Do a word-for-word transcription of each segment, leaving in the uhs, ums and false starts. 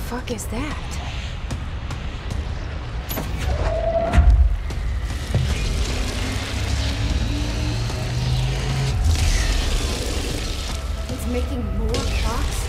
fuck is that? It's making more clocks?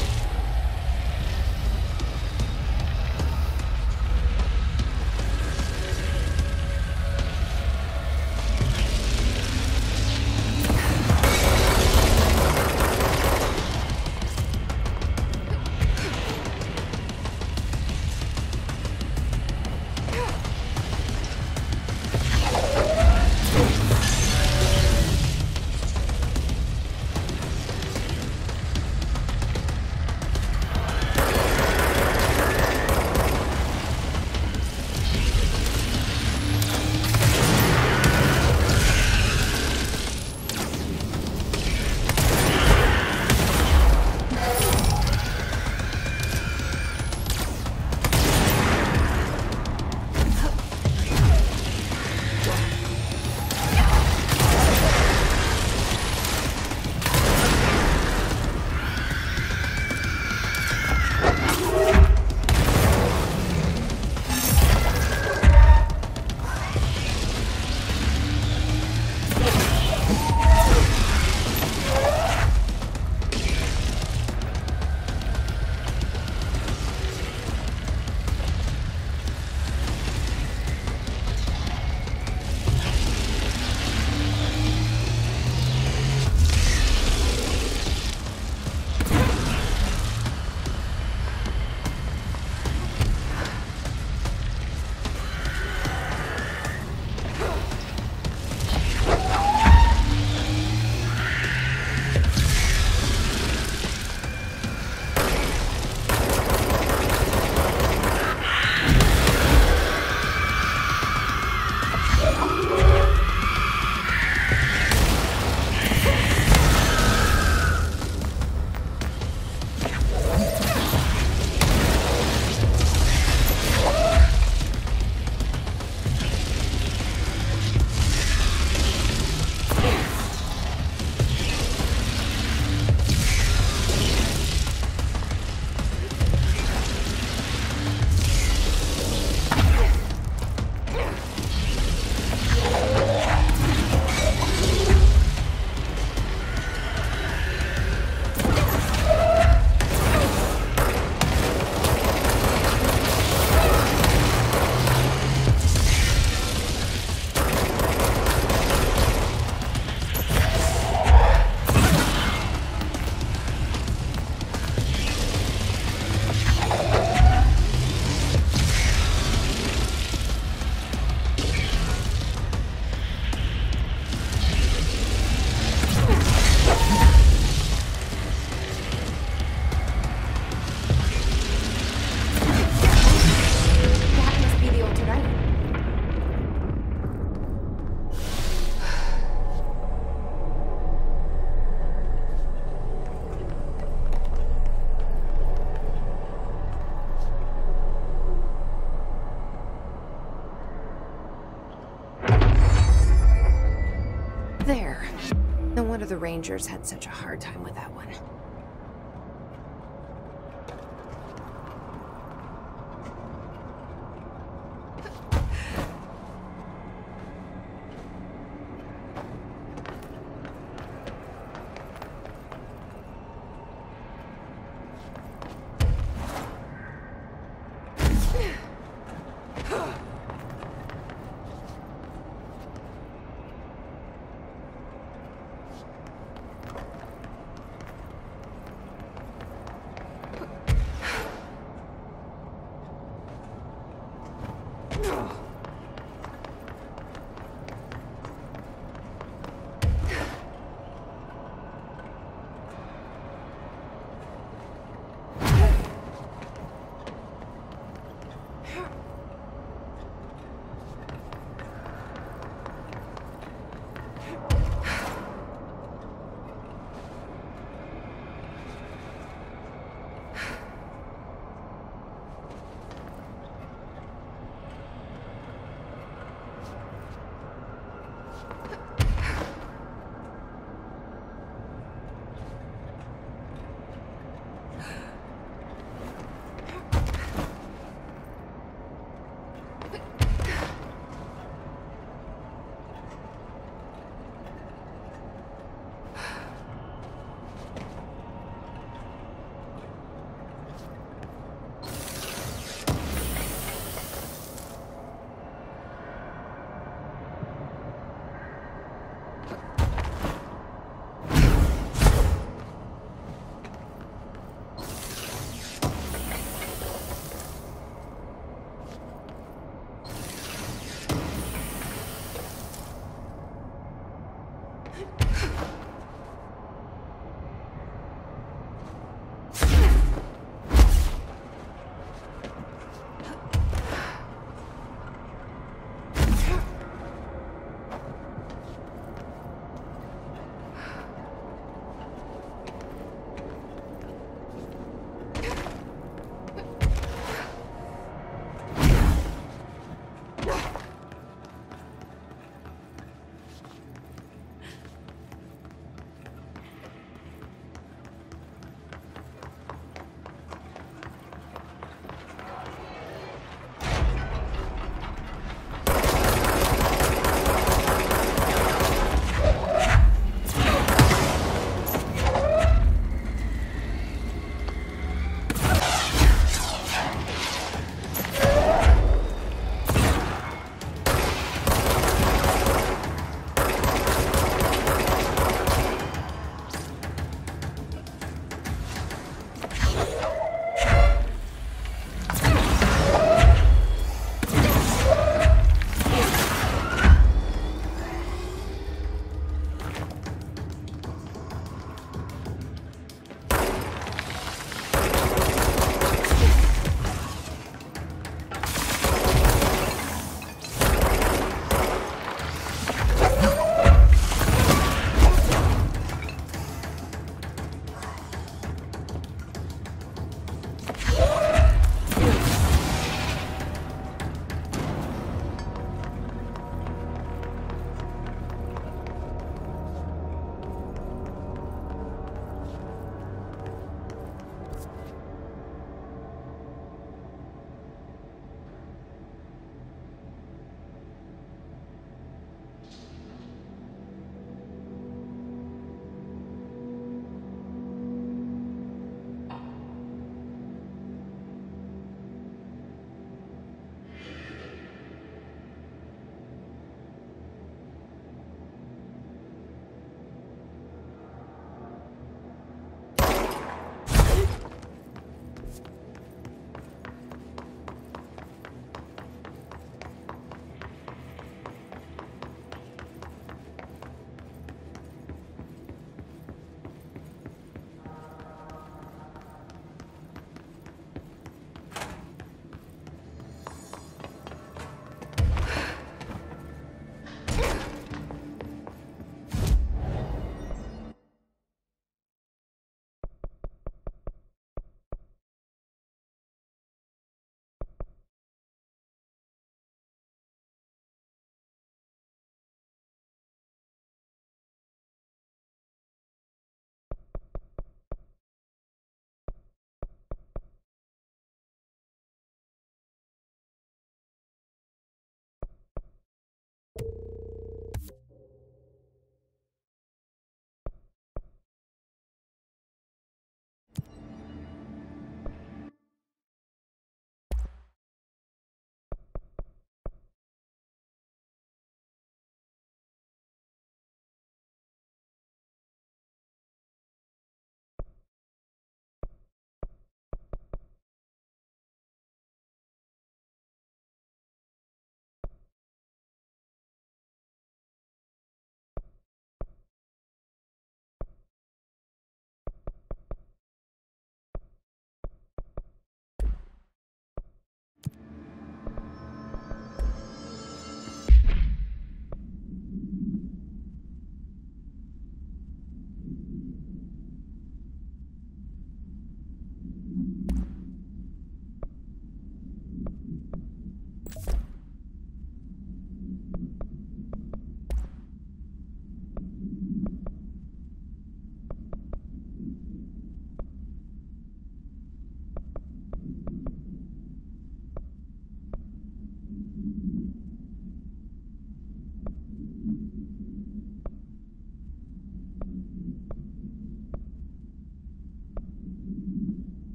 There. No wonder the Rangers had such a hard time with that one.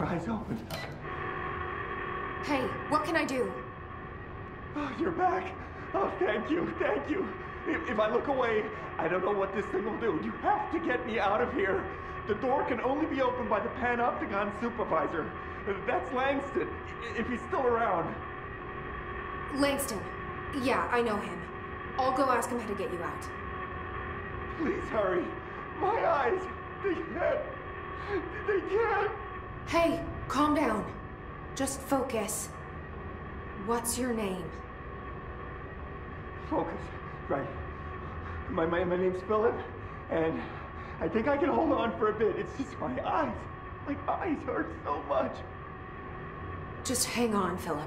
your eyes open. Hey, what can I do? Oh, you're back. Oh, thank you, thank you. If, if I look away, I don't know what this thing will do. You have to get me out of here. The door can only be opened by the Panopticon supervisor. That's Langston, if he's still around. Langston. Yeah, I know him. I'll go ask him how to get you out. Please hurry. My eyes, they can't. They can't. Hey, calm down. Just focus. What's your name? Focus. Right. My, my, my name's Philip, and I think I can hold on for a bit. It's just my eyes. My eyes hurt so much. Just hang on, Philip.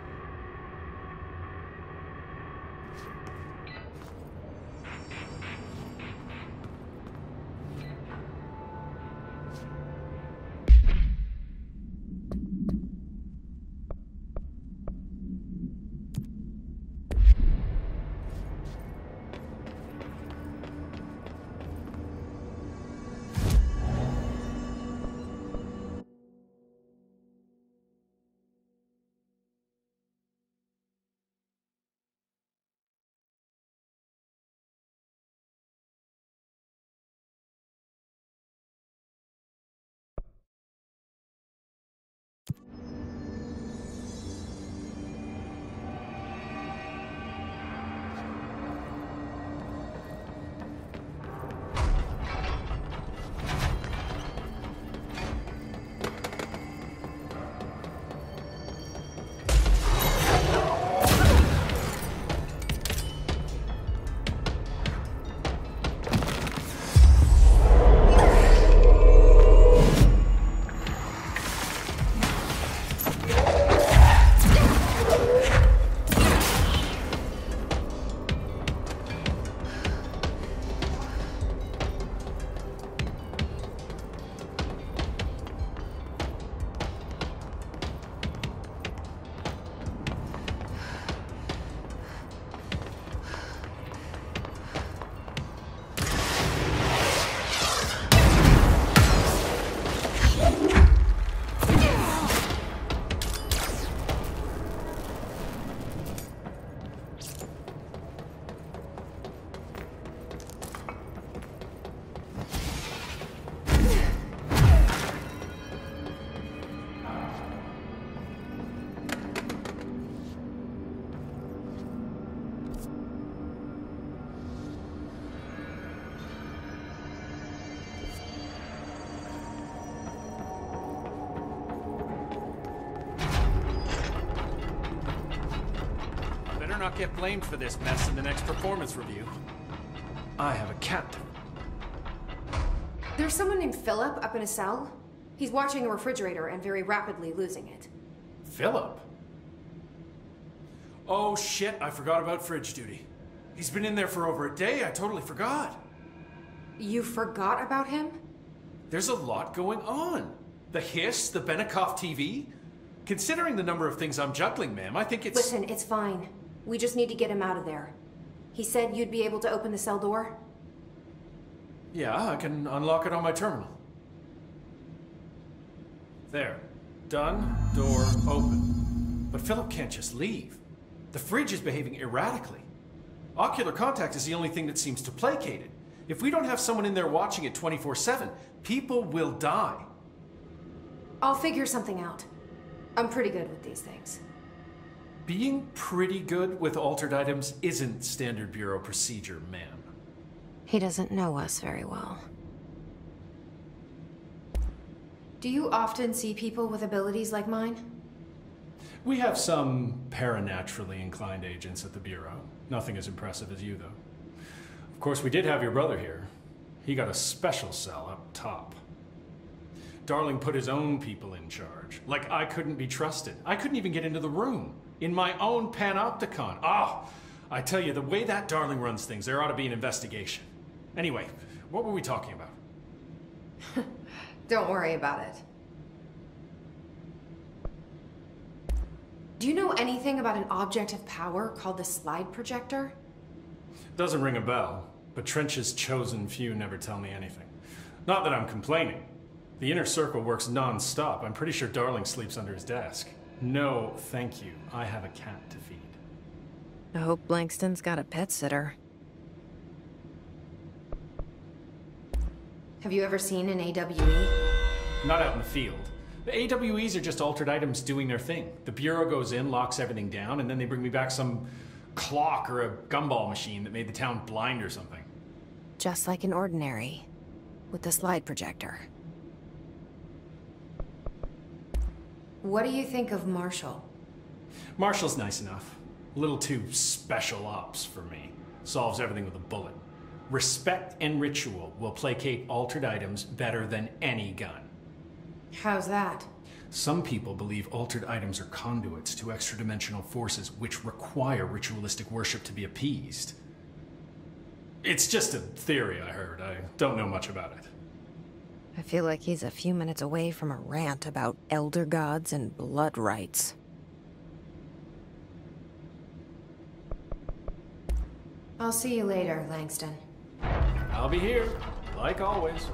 Not get blamed for this mess in the next performance review. I have a captain. There's someone named Philip up in a cell. He's watching a refrigerator and very rapidly losing it. Philip? Oh shit, I forgot about fridge duty. He's been in there for over a day, I totally forgot. You forgot about him? There's a lot going on. The hiss, the Benikoff T V. Considering the number of things I'm juggling, ma'am, I think it's... Listen, it's fine. We just need to get him out of there. He said you'd be able to open the cell door? Yeah, I can unlock it on my terminal. There. Done. Door open. But Philip can't just leave. The fridge is behaving erratically. Ocular contact is the only thing that seems to placate it. If we don't have someone in there watching it twenty-four seven, people will die. I'll figure something out. I'm pretty good with these things. Being pretty good with altered items isn't standard Bureau procedure, ma'am. He doesn't know us very well. Do you often see people with abilities like mine? We have some paranaturally inclined agents at the Bureau. Nothing as impressive as you, though. Of course, we did have your brother here. He got a special cell up top. Darling put his own people in charge. Like I couldn't be trusted. I couldn't even get into the room. In my own Panopticon. Ah, oh, I tell you, the way that Darling runs things, there ought to be an investigation. Anyway, what were we talking about? Don't worry about it. Do you know anything about an object of power called the slide projector? Doesn't ring a bell, but Trench's chosen few never tell me anything. Not that I'm complaining. The inner circle works non-stop. I'm pretty sure Darling sleeps under his desk. No, thank you. I have a cat to feed. I hope Blankston's got a pet sitter. Have you ever seen an A W E? Not out in the field. The A W Es are just altered items doing their thing. The Bureau goes in, locks everything down, and then they bring me back some clock or a gumball machine that made the town blind or something. Just like an ordinary, with the slide projector. What do you think of Marshall? Marshall's nice enough. A little too special ops for me. Solves everything with a bullet. Respect and ritual will placate altered items better than any gun. How's that? Some people believe altered items are conduits to extra-dimensional forces which require ritualistic worship to be appeased. It's just a theory I heard. I don't know much about it. I feel like he's a few minutes away from a rant about elder gods and blood rites. I'll see you later, Langston. I'll be here, like always.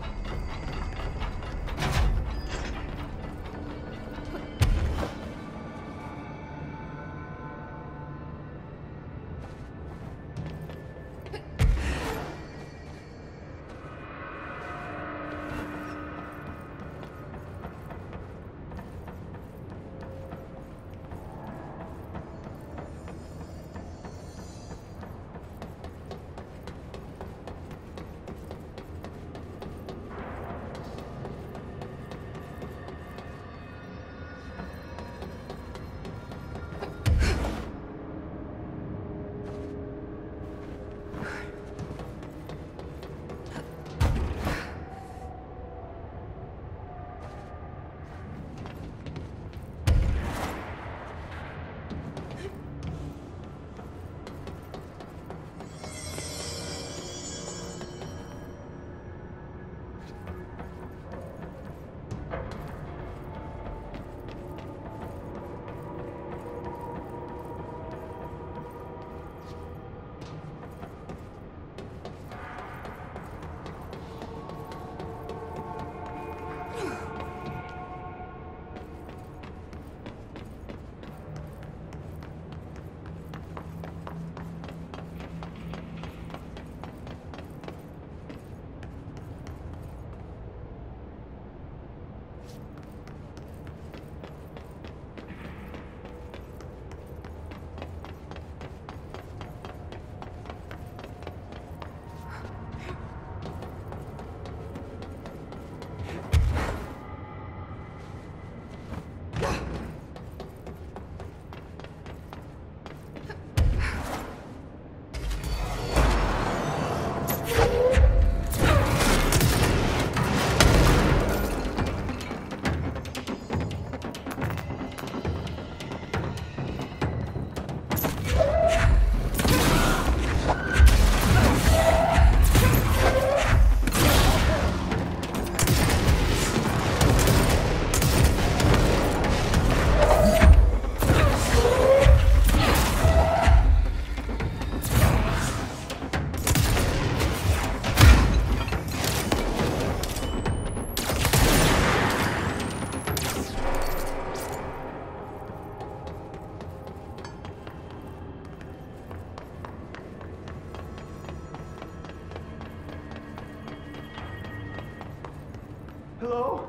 Hello?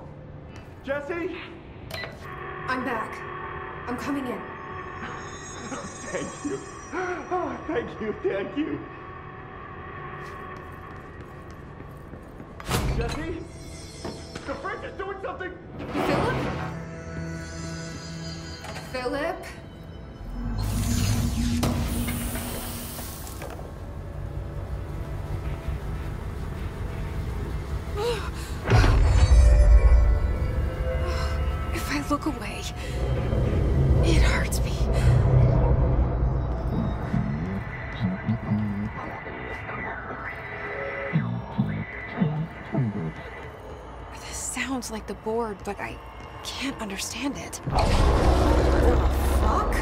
Jesse? I'm back. I'm coming in. Thank you. Oh, thank you, thank you. Jesse? The fridge is doing something! Philip? Philip? If I look away, it hurts me. This sounds like the board, but I can't understand it. The fuck?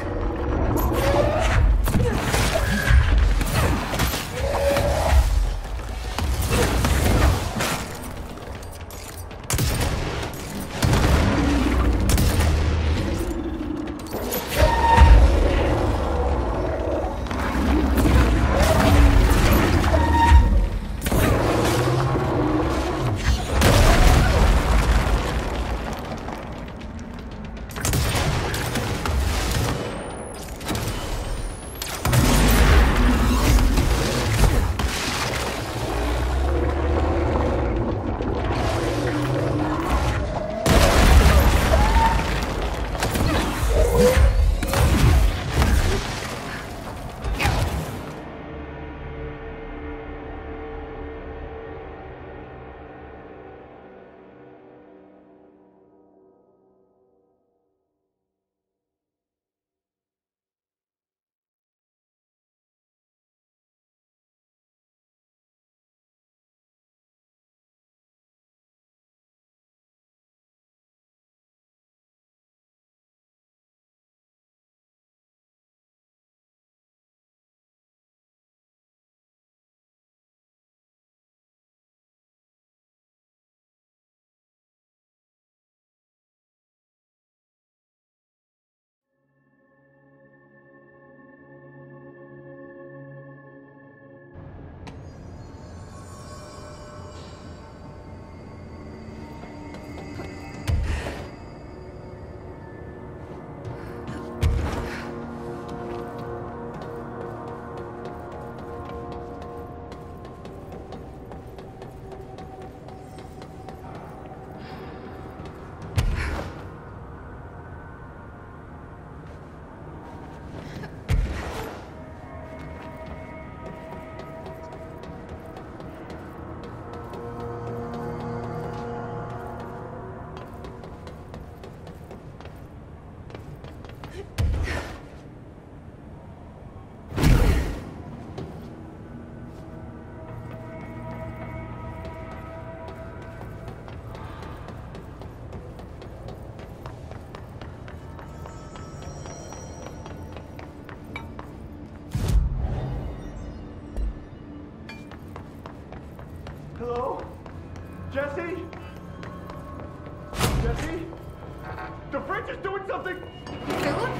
me? The fridge is doing something! Philip?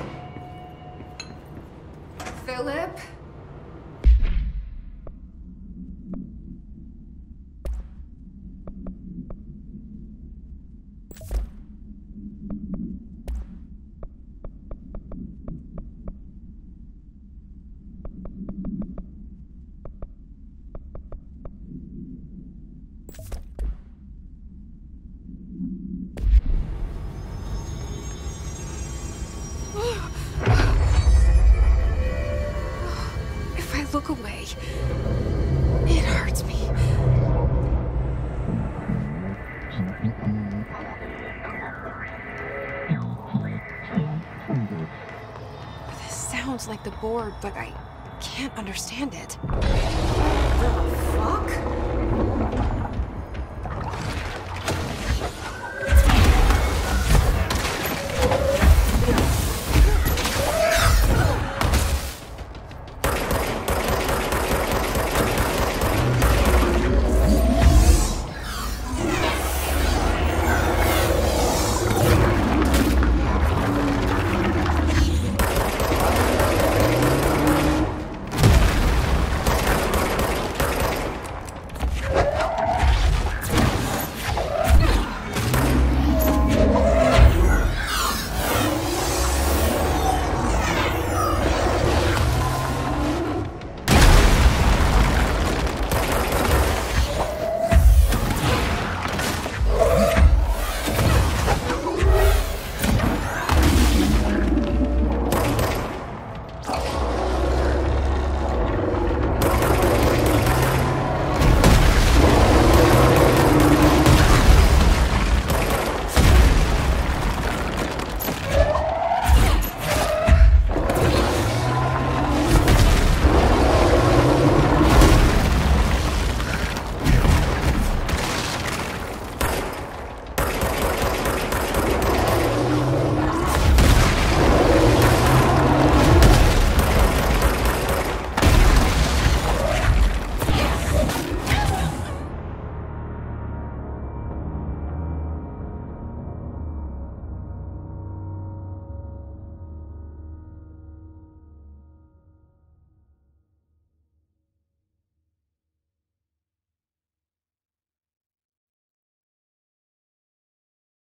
Philip? If I look away, it hurts me. This sounds like the board, but I can't understand it. The fuck?